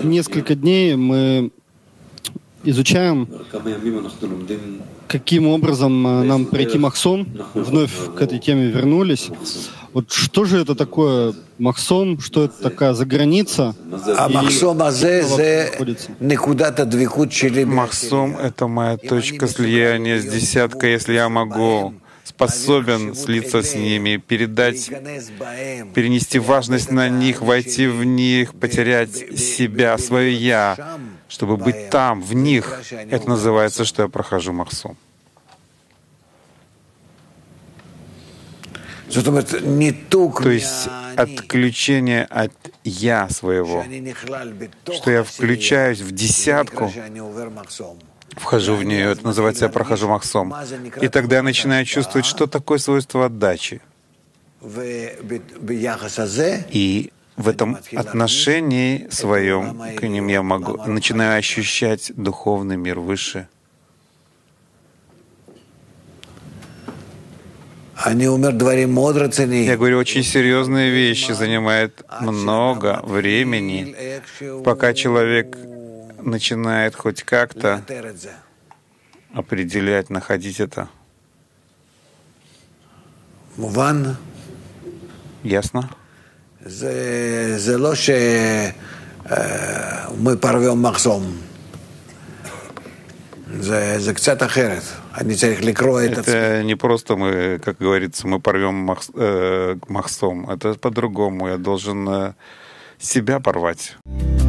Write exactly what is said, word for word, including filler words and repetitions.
несколько дней мы изучаем, каким образом нам пройти махсом. Вновь к этой теме вернулись. Вот что же это такое махсом? Что это такая заграница? Махсом — это моя точка слияния с десяткой, если я могу, способен слиться с ними, передать, перенести важность на них, войти в них, потерять себя, свое «я», чтобы быть там, в них. Это называется, что я прохожу махсом. То есть отключение от «я» своего, что я включаюсь в десятку, вхожу в нее, это называется «я прохожу махсом». И тогда я начинаю чувствовать, что такое свойство отдачи. И в этом отношении своем к ним я могу, начинаю ощущать духовный мир выше. Я говорю, очень серьезные вещи, занимает много времени, пока человек начинает хоть как-то определять, находить это. Ясно? Мы порвем махсом. Это не просто мы, как говорится, мы порвем махс, э, махсом. Это по-другому. Я должен э, себя порвать.